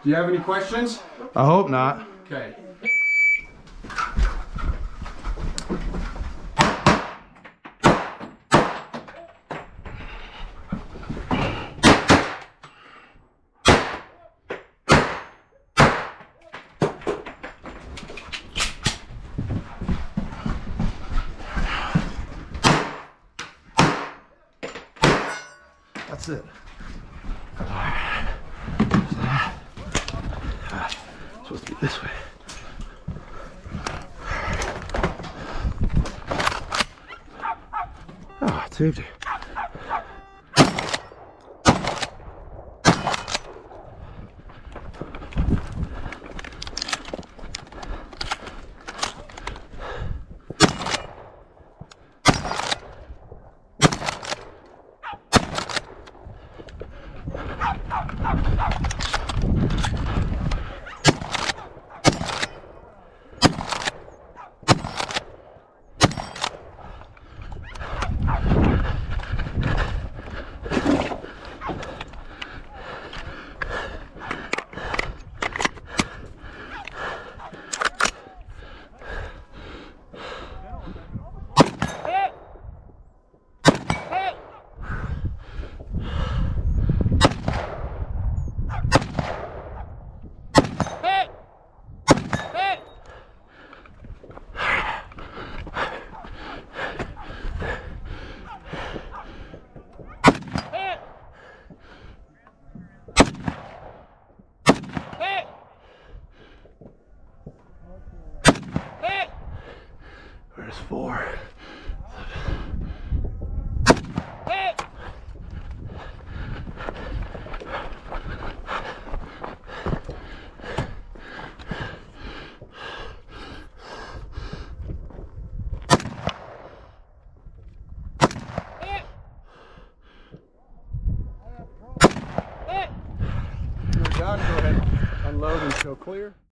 Do you have any questions? I hope not. Okay. That's it. Supposed to be this way. Oh, it saved you. Where's 4? You're done. Go ahead, unload and show clear.